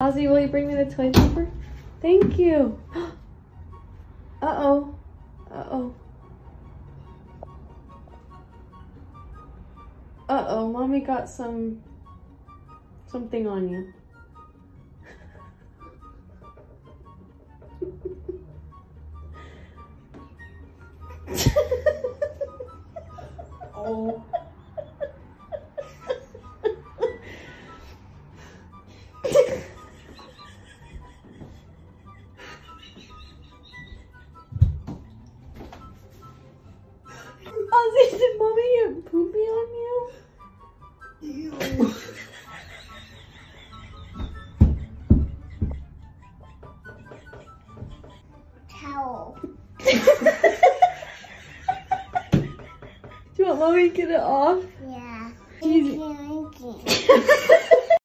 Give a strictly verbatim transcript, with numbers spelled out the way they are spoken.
Ozzy, will you bring me the toilet paper? Thank you. Uh-oh. Uh-oh. Uh-oh, Mommy got some... something on you. Oh. Ozzy, did Mommy get poopy on you? Ew. Towel. Do you want Mommy to get it off? Yeah. Jeez. Thank you.